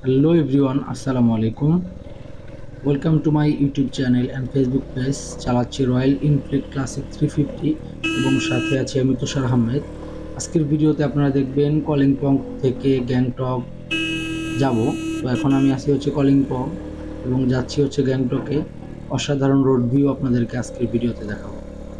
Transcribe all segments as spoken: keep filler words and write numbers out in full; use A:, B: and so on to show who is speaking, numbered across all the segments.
A: Hello everyone, Assalamu alaikum. Welcome to my YouTube channel and Facebook page. চালাচ্ছি Royal Enfield Classic three fifty এবং সাথে আছি আমি তুষার আহমেদ। আজকের ভিডিওতে আপনারা দেখবেন কলিম্পং থেকে গ্যাংটক যাব। তো এখন আমি আছি হচ্ছে কলিম্পং এবং যাচ্ছি হচ্ছে গ্যাংটকে। অসাধারণ রোড ভিউ আপনাদেরকে আজকের ভিডিওতে দেখাবো।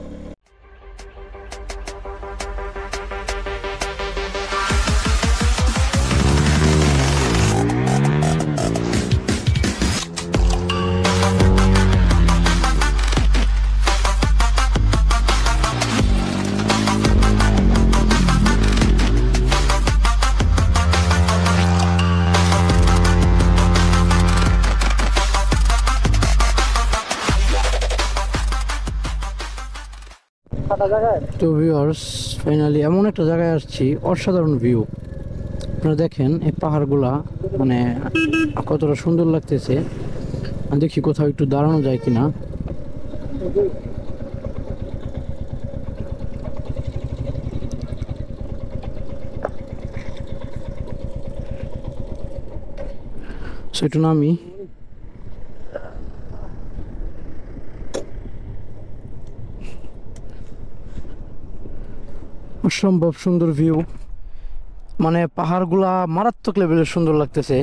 A: তো ভিউয়ার্স, ফাইনালি এমন একটা জায়গায় আসছি, অসাধারণ ভিউ। আপনারা দেখেন এই পাহাড়গুলা, মানে কতটা সুন্দর লাগতেছে। দেখি কোথাও একটু দাঁড়ানো যায় কিনা। সেটা নামি অসম্ভব সুন্দর ভিউ, মানে পাহাড়গুলা মারাত্মক লেভেলের সুন্দর লাগতেছে।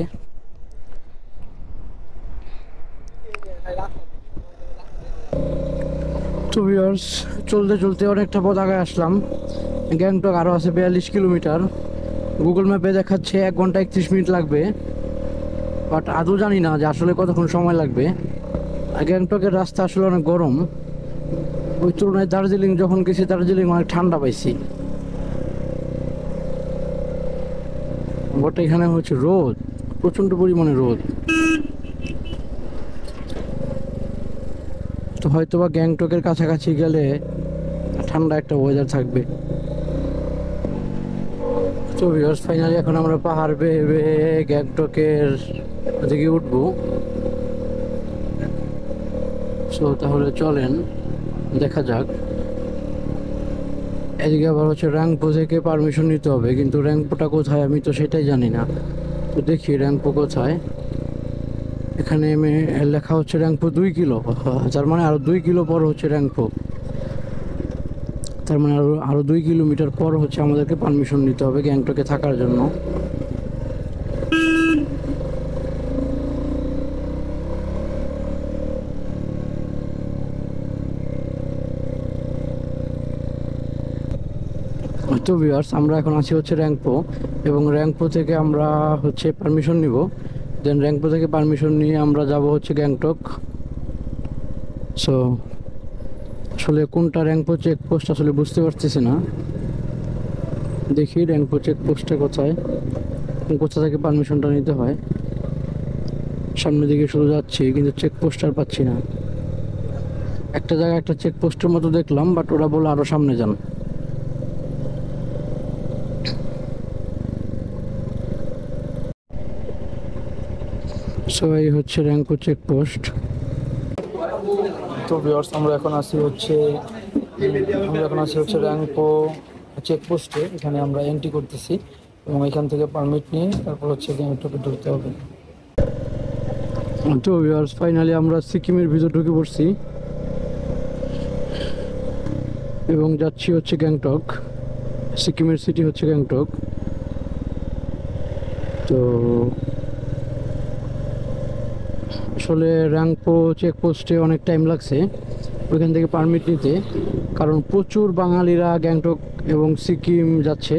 A: তো ভিউয়ার্স, চলতে চলতে অনেকটা পথ আগায় আসলাম। গ্যাংটক আরও আছে বিয়াল্লিশ কিলোমিটার। গুগল ম্যাপে দেখাচ্ছে এক ঘন্টা একত্রিশ মিনিট লাগবে, বাট আদৌ জানি না যে আসলে কতক্ষণ সময় লাগবে। গ্যাংটকের রাস্তা আসলে অনেক গরম। ওই তুলনায় দার্জিলিং যখন গেছি, দার্জিলিং অনেক ঠান্ডা পাইছি। বট এখানে হচ্ছে রোদ, প্রচন্ড পরিমাণে রোদ। তো হয়তো বা গ্যাংটকের কাছাকাছি গেলে ঠান্ডা একটা ওয়েদার থাকবে। তো ভিউয়ার্স, ফাইনালি এখন আমরা পাহাড় বেয়ে বেয়ে গ্যাংটকের দিকে উঠবো। সো তাহলে চলেন দেখা যাক। এদিকে আবার হচ্ছে র্যাংপো থেকে পারমিশন নিতে হবে, কিন্তু র্যাংপোটা কোথায় আমি তো সেটাই জানি না। তো দেখি র্যাংপো কোথায়। এখানে লেখা হচ্ছে র্যাংপো দুই কিলো, তার মানে আরো দুই কিলো পর হচ্ছে র্যাংপো। তার মানে আরো আরো দুই কিলোমিটার পর হচ্ছে আমাদেরকে পারমিশন নিতে হবে গ্যাংটকে থাকার জন্য। তো ভিউয়ার্স, আমরা এখন আছি হচ্ছে র্যাংপো, এবং র্যাংপো থেকে আমরা হচ্ছে পারমিশন নিব। দেন র্যাংপো থেকে পারমিশন নিয়ে আমরা যাব হচ্ছে গ্যাংটক। সো আসলে কোনটা র্যাংপো চেকপোস্ট আসলে বুঝতে পারতেছি না। দেখি র্যাংপো চেকপোস্টটা কোথায়, কোথা থেকে পারমিশনটা নিতে হয়। সামনের দিকে শুধু যাচ্ছি, কিন্তু চেকপোস্ট আর পাচ্ছি না। একটা জায়গায় একটা চেকপোস্টের মতো দেখলাম, বাট ওরা বলে আরো সামনে যান। সো এই হচ্ছে র্যাংপো চেকপোস্ট। তো ভিউয়ার্স, আমরা এখন আছি হচ্ছে আমরা এখন আছি হচ্ছে র্যাংপো চেকপোস্টে। এখানে আমরা এন্ট্রি করতেছি এবং এখান থেকে পারমিট নিয়ে তারপর হচ্ছে গ্যাংটকে ঢুকতে হবে। তো ভিউয়ার্স, ফাইনালি আমরা সিকিমের ভিতর ঢুকে পড়ছি এবং যাচ্ছি হচ্ছে গ্যাংটক। সিকিমের সিটি হচ্ছে গ্যাংটক। তো আসলে র্যাংপো চেকপোস্টে অনেক টাইম লাগছে ওইখান থেকে পারমিট নিতে, কারণ প্রচুর বাঙালিরা গ্যাংটক এবং সিকিম যাচ্ছে।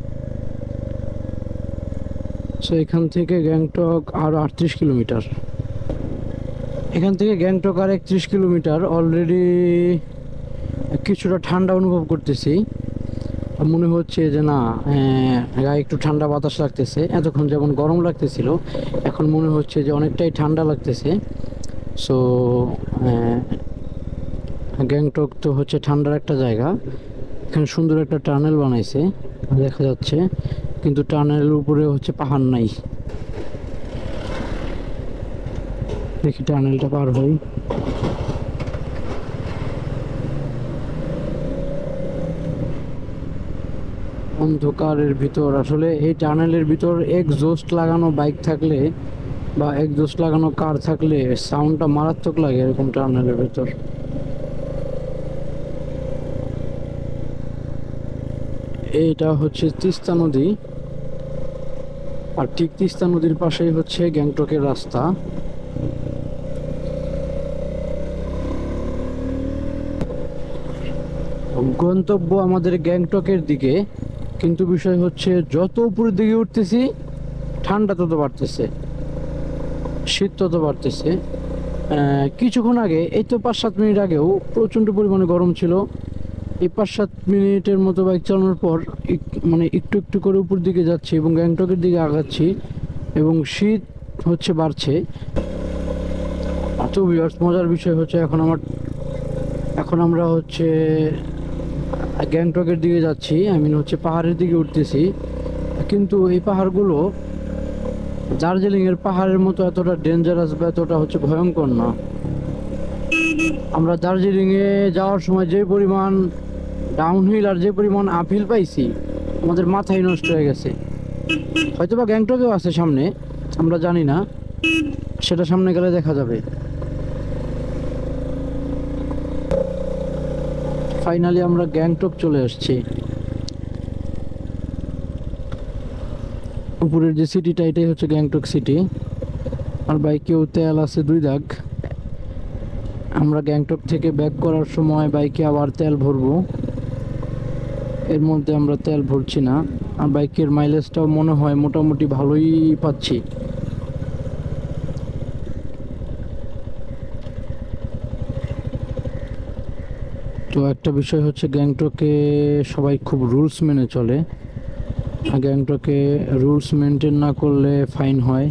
A: সো এখান থেকে গ্যাংটক আরও আটত্রিশ কিলোমিটার। এখান থেকে গ্যাংটক আর একত্রিশ কিলোমিটার। অলরেডি কিছুটা ঠান্ডা অনুভব করতেছি। মনে হচ্ছে যে না, গায়ে একটু ঠান্ডা বাতাস লাগতেছে। এতক্ষণ যেমন গরম লাগতেছিল, এখন মনে হচ্ছে যে অনেকটাই ঠান্ডা লাগতেছে। সো গ্যাংটক তো হচ্ছে ঠান্ডার একটা জায়গা। এখানে সুন্দর একটা টানেল বানাইছে দেখা যাচ্ছে, কিন্তু টানেলের উপরে হচ্ছে পাহাড় নাই। দেখি টানেলটা পার হই। অন্ধকারের ভিতর আসলে এই টানেলের ভিতর এক্সজস্ট লাগানো বাইক থাকলে বা এক্সজস্ট লাগানো কার থাকলে সাউন্ডটা মারাত্মক লাগে এরকম টানেলের ভিতর। এটা হচ্ছে তিস্তা নদী, আর ঠিক তিস্তা নদীর পাশেই হচ্ছে গ্যাংটকের রাস্তা। গন্তব্য আমাদের গ্যাংটকের দিকে, কিন্তু বিষয় হচ্ছে যত উপরের দিকে উঠতেছি ঠান্ডা তত বাড়তেছে, শীত তত বাড়তেছে। কিছুক্ষণ আগে এই তো পাঁচ সাত মিনিট আগেও প্রচণ্ড পরিমাণে গরম ছিল। এই পাঁচ সাত মিনিটের মতো বাইক চালানোর পর মানে একটু একটু করে উপর দিকে যাচ্ছি এবং গ্যাংটকের দিকে আগাচ্ছি এবং শীত হচ্ছে বাড়ছে। এত মজার বিষয় হচ্ছে এখন আমার এখন আমরা হচ্ছে গ্যাংটকের দিকে যাচ্ছি, আই মিন হচ্ছে পাহাড়ের দিকে উঠতেছি, কিন্তু এই পাহাড়গুলো দার্জিলিংয়ের পাহাড়ের মতো এতটা ডেঞ্জারাস বা এতটা হচ্ছে ভয়ঙ্কর না। আমরা দার্জিলিংয়ে যাওয়ার সময় যে পরিমাণ ডাউনহিল আর যে পরিমাণ আপহিল পাইছি আমাদের মাথায় নষ্ট হয়ে গেছে। হয়তো বা গ্যাংটকেও আছে সামনে, আমরা জানি না, সেটা সামনে গেলে দেখা যাবে। ফাইনালি আমরা গ্যাংটক চলে আসছি। উপরের যে সিটিটা এটাই হচ্ছে গ্যাংটক সিটি, আর বাইকেও তেল আছে দুই দাগ। আমরা গ্যাংটক থেকে ব্যাক করার সময় বাইকে আবার তেল ভরবো, এর মধ্যে আমরা তেল ভরছি না, আর বাইকের মাইলেজটাও মনে হয় মোটামুটি ভালোই পাচ্ছি। তো একটা বিষয় হচ্ছে গ্যাংটকে সবাই খুব রুলস মেনে চলে, গ্যাংটকে রুলস মেনটেন না করলে ফাইন হয়।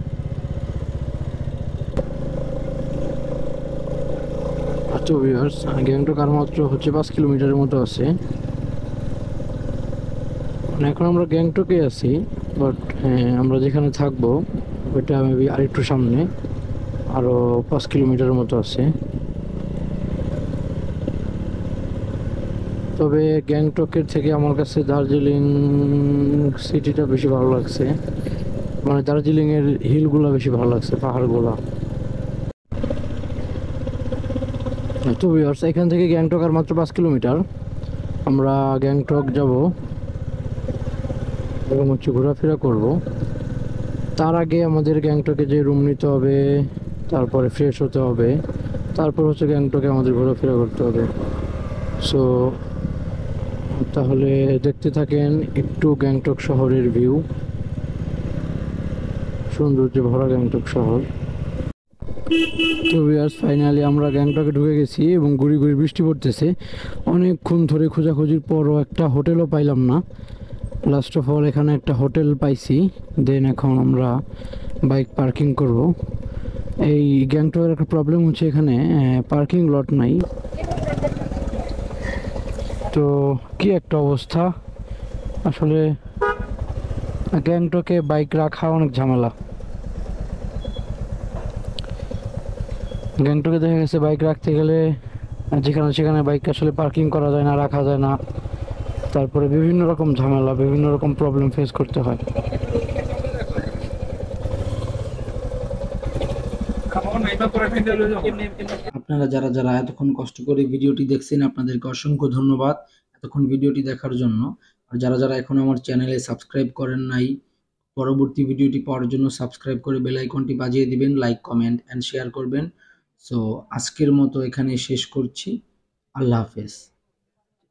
A: তো ভিউয়ার্স, গ্যাংটক আর মাত্র হচ্ছে পাঁচ কিলোমিটারের মতো আছে। এখন আমরা গ্যাংটকে আছি, বাট আমরা যেখানে থাকবো ওইটা মেবি আরেকটু সামনে, আরও পাঁচ কিলোমিটারের মতো আছে। তবে গ্যাংটকের থেকে আমার কাছে দার্জিলিং সিটিটা বেশি ভালো লাগছে, মানে দার্জিলিংয়ের হিলগুলো বেশি ভালো লাগছে, পাহাড়গুলা। তো ভিউয়ার্স, এখান থেকে গ্যাংটক আর মাত্র পাঁচ কিলোমিটার। আমরা গ্যাংটক যাব এবং হচ্ছে ঘোরাফেরা করব। তার আগে আমাদের গ্যাংটকে যে রুম নিতে হবে, তারপরে ফ্রেশ হতে হবে, তারপর হচ্ছে গ্যাংটকে আমাদের ঘোরাফেরা করতে হবে। সো তাহলে দেখতে থাকেন একটু গ্যাংটক শহরের ভিউ, সৌন্দর্যে ভরা গ্যাংটক শহর। তো ভিউয়ার্স, ফাইনালি আমরা গ্যাংটকে ঢুকে গেছি এবং গুড়ি গুড়ি বৃষ্টি পড়তেছে। অনেকক্ষণ ধরে খোঁজাখুঁজির পরও একটা হোটেলও পাইলাম না। লাস্ট অফ অল এখানে একটা হোটেল পাইছি, দেন এখন আমরা বাইক পার্কিং করব। এই গ্যাংটকের একটা প্রবলেম হচ্ছে এখানে পার্কিং লট নাই। তো কি একটা অবস্থা, আসলে গ্যাংটকে বাইক রাখা অনেক ঝামেলা। গ্যাংটকে দেখা গেছে বাইক রাখতে গেলে যেখানে সেখানে বাইক আসলে পার্কিং করা যায় না, রাখা যায় না, তারপরে বিভিন্ন রকম ঝামেলা, বিভিন্ন রকম প্রবলেম ফেস করতে হয়।
B: আপনারা যারা যারা এতক্ষণ কষ্ট করে ভিডিওটি দেখছেন, আপনাদেরকে অসংখ্য ধন্যবাদ এতক্ষণ ভিডিওটি দেখার জন্য। আর যারা যারা এখন আমার চ্যানেলে সাবস্ক্রাইব করেন নাই, পরবর্তী ভিডিওটি পাওয়ার জন্য সাবস্ক্রাইব করে বেল আইকনটি বাজিয়ে দিবেন, লাইক কমেন্ট অ্যান্ড শেয়ার করবেন। সো আজকের মতো এখানে শেষ করছি, আল্লাহ হাফেজ।